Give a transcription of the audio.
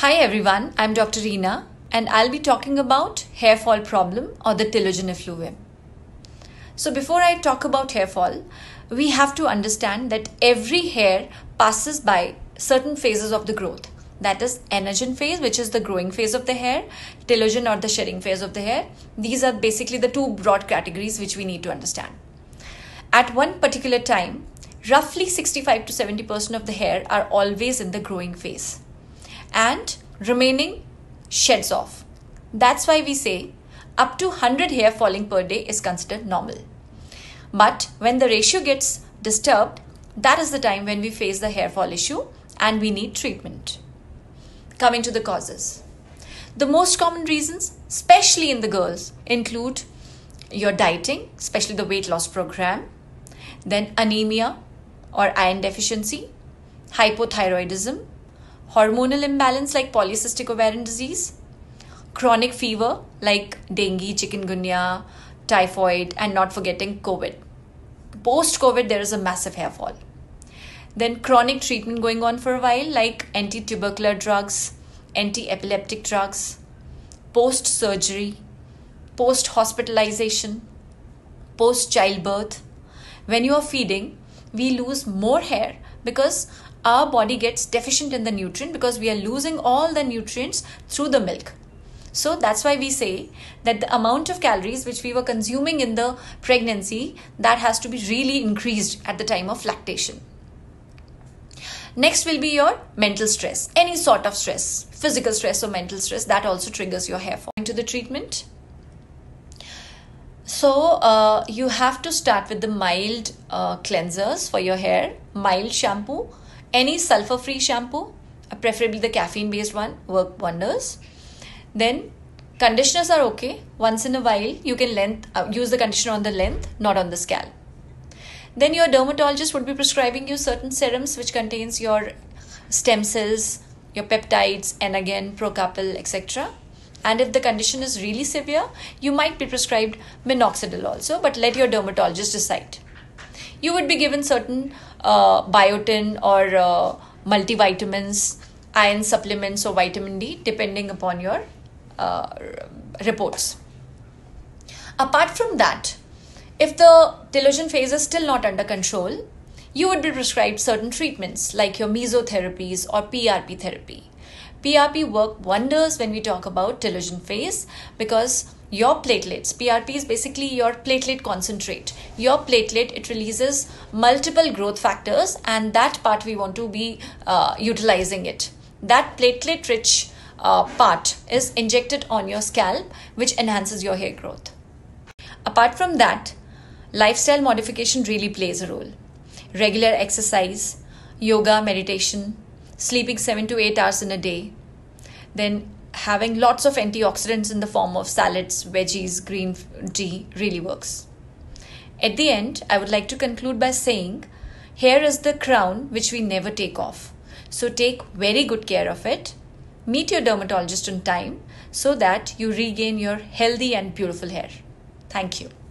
Hi everyone, I'm Dr. Reena and I'll be talking about hair fall problem or the telogen effluvium. So before I talk about hair fall, we have to understand that every hair passes by certain phases of the growth. That is anagen phase, which is the growing phase of the hair, telogen or the shedding phase of the hair. These are basically the two broad categories which we need to understand. At one particular time, roughly 65 to 70% of the hair are always in the growing phase, and remaining sheds off. That's why we say up to 100 hair falling per day is considered normal. But when the ratio gets disturbed, that is the time when we face the hair fall issue and we need treatment. Coming to the causes. The most common reasons, especially in the girls, include your dieting, especially the weight loss program, then anemia or iron deficiency, hypothyroidism, hormonal imbalance like polycystic ovarian disease, chronic fever like dengue, chikungunya, typhoid, and not forgetting COVID. Post-COVID, there is a massive hair fall. Then chronic treatment going on for a while like anti-tubercular drugs, anti-epileptic drugs, post-surgery, post-hospitalization, post-childbirth. When you are feeding, we lose more hair because our body gets deficient in the nutrient because we are losing all the nutrients through the milk. So that's why we say that the amount of calories which we were consuming in the pregnancy, that has to be really increased at the time of lactation. Next will be your mental stress. Any sort of stress, physical stress or mental stress, that also triggers your hair fall. Into the treatment. So you have to start with the mild cleansers for your hair, mild shampoo. Any sulfur-free shampoo, preferably the caffeine-based one, work wonders. Then conditioners are okay. Once in a while, you can use the conditioner on the length, not on the scalp. Then your dermatologist would be prescribing you certain serums which contains your stem cells, your peptides, and again procarpal, etc. And if the condition is really severe, you might be prescribed minoxidil also, but let your dermatologist decide. You would be given certain biotin or multivitamins, iron supplements or vitamin D depending upon your reports. Apart from that, if the telogen phase is still not under control, you would be prescribed certain treatments like your mesotherapies or PRP therapy. PRP work wonders when we talk about telogen phase because your platelets, PRP is basically your platelet concentrate. Your platelet, it releases multiple growth factors, and that part we want to be utilizing it. That platelet rich part is injected on your scalp, which enhances your hair growth. Apart from that, lifestyle modification really plays a role. Regular exercise, yoga, meditation, sleeping 7 to 8 hours in a day, then having lots of antioxidants in the form of salads, veggies, green tea really works. At the end, I would like to conclude by saying, hair is the crown which we never take off. So take very good care of it. Meet your dermatologist on time so that you regain your healthy and beautiful hair. Thank you.